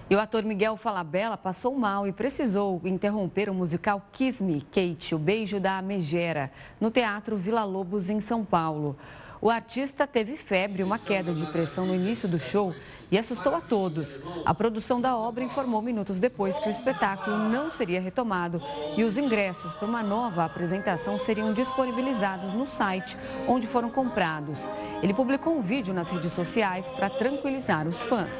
E o ator Miguel Falabella passou mal e precisou interromper o musical Kiss Me, Kate, o beijo da megera, no Teatro Vila Lobos, em São Paulo. O artista teve febre e uma queda de pressão no início do show e assustou a todos. A produção da obra informou minutos depois que o espetáculo não seria retomado e os ingressos para uma nova apresentação seriam disponibilizados no site onde foram comprados. Ele publicou um vídeo nas redes sociais para tranquilizar os fãs.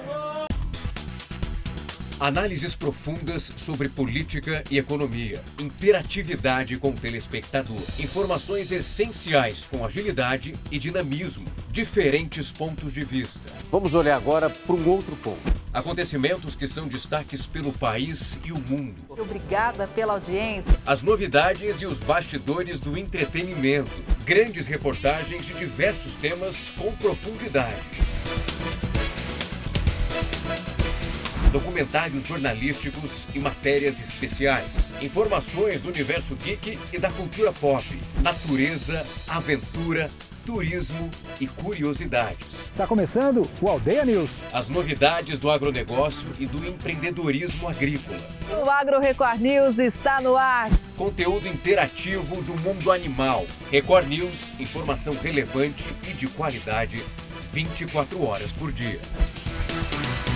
Análises profundas sobre política e economia, interatividade com o telespectador, informações essenciais com agilidade e dinamismo, diferentes pontos de vista. Vamos olhar agora para um outro ponto. Acontecimentos que são destaques pelo país e o mundo. Obrigada pela audiência. As novidades e os bastidores do entretenimento. Grandes reportagens de diversos temas com profundidade. Documentários jornalísticos e matérias especiais. Informações do universo geek e da cultura pop. Natureza, aventura, turismo e curiosidades. Está começando o Aldeia News. As novidades do agronegócio e do empreendedorismo agrícola. O Agro Record News está no ar. Conteúdo interativo do mundo animal. Record News, informação relevante e de qualidade 24 horas por dia.